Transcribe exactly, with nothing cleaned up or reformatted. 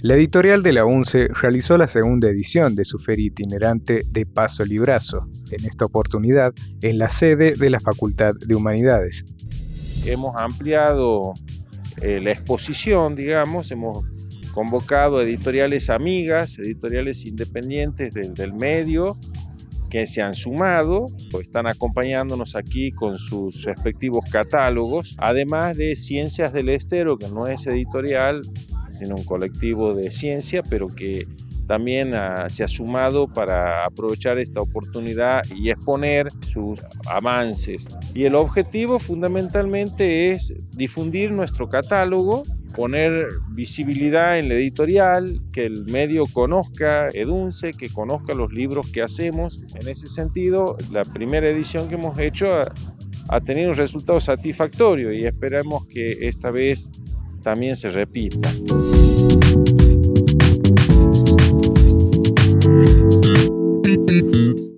La editorial de la UNCE realizó la segunda edición de su feria itinerante de Paso Librazo, en esta oportunidad en la sede de la Facultad de Humanidades. Hemos ampliado eh, la exposición, digamos, hemos convocado editoriales amigas, editoriales independientes del, del medio, que se han sumado, pues están acompañándonos aquí con sus respectivos catálogos, además de Ciencias del Estero, que no es editorial, sino un colectivo de ciencia, pero que también ha, se ha sumado para aprovechar esta oportunidad y exponer sus avances. Y el objetivo fundamentalmente es difundir nuestro catálogo, poner visibilidad en la editorial, que el medio conozca EDUNCE, que conozca los libros que hacemos. En ese sentido, la primera edición que hemos hecho ha, ha tenido un resultado satisfactorio y esperamos que esta vez también se repita.